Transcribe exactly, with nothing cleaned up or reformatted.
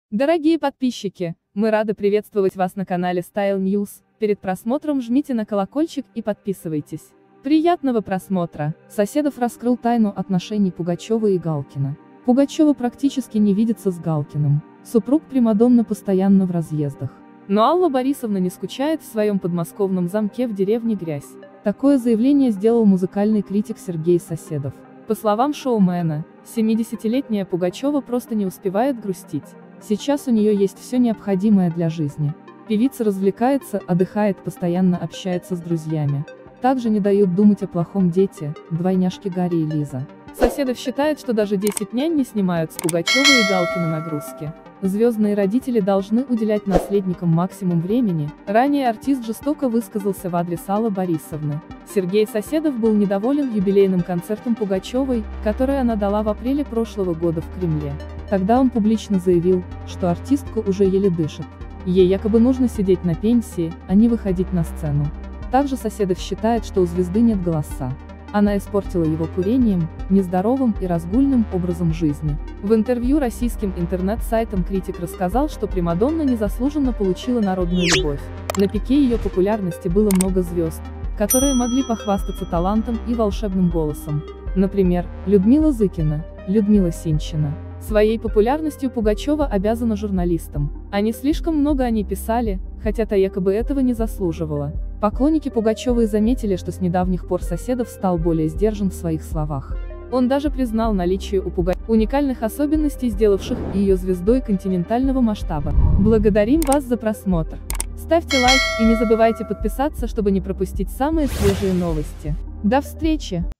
Дорогие подписчики, мы рады приветствовать вас на канале Style News. Перед просмотром жмите на колокольчик и подписывайтесь. Приятного просмотра! Соседов раскрыл тайну отношений Пугачева и Галкина. Пугачева практически не видится с Галкиным. Супруг примадонна постоянно в разъездах. Но Алла Борисовна не скучает в своем подмосковном замке в деревне Грязь. Такое заявление сделал музыкальный критик Сергей Соседов. По словам шоумена, семидесятилетняя Пугачева просто не успевает грустить. Сейчас у нее есть все необходимое для жизни. Певица развлекается, отдыхает, постоянно общается с друзьями. Также не дают думать о плохом дети, двойняшки Гарри и Лиза. Соседов считает, что даже десять нянь не снимают с Пугачевой и Галкина нагрузки. Звездные родители должны уделять наследникам максимум времени. Ранее артист жестоко высказался в адрес Аллы Борисовны. Сергей Соседов был недоволен юбилейным концертом Пугачевой, который она дала в апреле прошлого года в Кремле. Тогда он публично заявил, что артистка уже еле дышит. Ей якобы нужно сидеть на пенсии, а не выходить на сцену. Также Соседов считает, что у звезды нет голоса. Она испортила его курением, нездоровым и разгульным образом жизни. В интервью российским интернет-сайтам критик рассказал, что примадонна незаслуженно получила народную любовь. На пике ее популярности было много звезд, которые могли похвастаться талантом и волшебным голосом. Например, Людмила Зыкина, Людмила Синчина. Своей популярностью Пугачева обязана журналистам. Они слишком много о ней писали, хотя та якобы этого не заслуживала. Поклонники Пугачевой заметили, что с недавних пор Соседов стал более сдержан в своих словах. Он даже признал наличие у Пугачевой уникальных особенностей, сделавших ее звездой континентального масштаба. Благодарим вас за просмотр. Ставьте лайк и не забывайте подписаться, чтобы не пропустить самые свежие новости. До встречи!